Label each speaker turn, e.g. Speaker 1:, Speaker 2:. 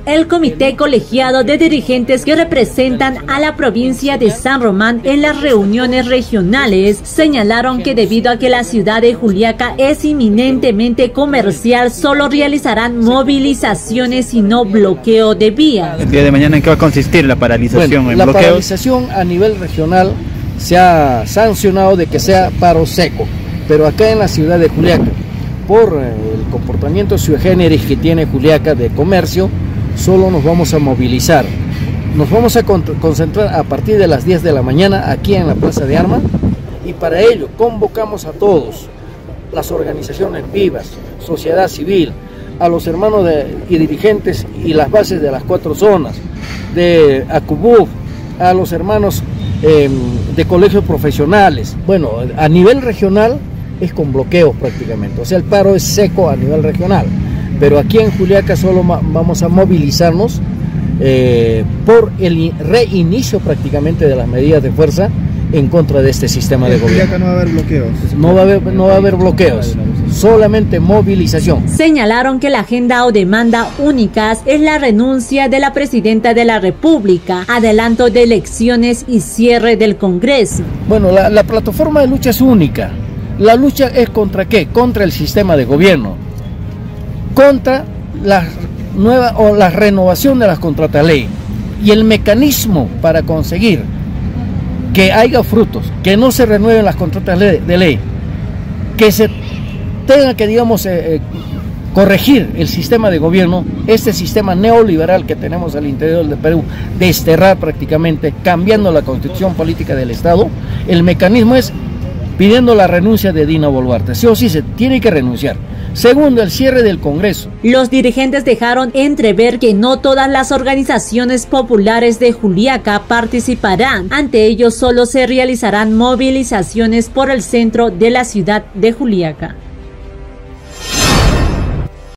Speaker 1: El comité colegiado de dirigentes que representan a la provincia de San Román en las reuniones regionales señalaron que debido a que la ciudad de Juliaca es eminentemente comercial, solo realizarán movilizaciones y no bloqueo de vías.
Speaker 2: El día de mañana, ¿en qué va a consistir la paralización?
Speaker 3: Bueno,
Speaker 2: ¿En
Speaker 3: la
Speaker 2: bloqueos?
Speaker 3: paralización a nivel regional se ha sancionado de que sea paro seco, pero acá en la ciudad de Juliaca, por el comportamiento sui generis que tiene Juliaca de comercio, solo nos vamos a movilizar. Nos vamos a concentrar a partir de las 10 de la mañana aquí en la Plaza de Armas, y para ello convocamos a todos, las organizaciones vivas, sociedad civil, a los hermanos y dirigentes y las bases de las 4 zonas, de ACUBUF, a los hermanos de colegios profesionales. Bueno, a nivel regional es con bloqueos prácticamente, o sea, el paro es seco a nivel regional, pero aquí en Juliaca solo vamos a movilizarnos por el reinicio prácticamente de las medidas de fuerza en contra de este sistema de gobierno.
Speaker 4: ¿En Juliaca no va a haber bloqueos?
Speaker 3: No va a haber bloqueos, solamente movilización.
Speaker 1: Señalaron que la agenda o demanda únicas es la renuncia de la presidenta de la República, adelanto de elecciones y cierre del Congreso.
Speaker 3: Bueno, la plataforma de lucha es única. La lucha es ¿contra qué? Contra el sistema de gobierno, contra la renovación de las contratas ley y el mecanismo para conseguir que haya frutos, que no se renueven las contratas de ley, que se tenga que, digamos, corregir el sistema de gobierno, este sistema neoliberal que tenemos al interior del Perú, desterrar prácticamente, cambiando la constitución política del Estado. El mecanismo es pidiendo la renuncia de Dina Boluarte. Sí o sí se tiene que renunciar. Segundo, el cierre del Congreso.
Speaker 1: Los dirigentes dejaron entrever que no todas las organizaciones populares de Juliaca participarán. Ante ello, solo se realizarán movilizaciones por el centro de la ciudad de Juliaca.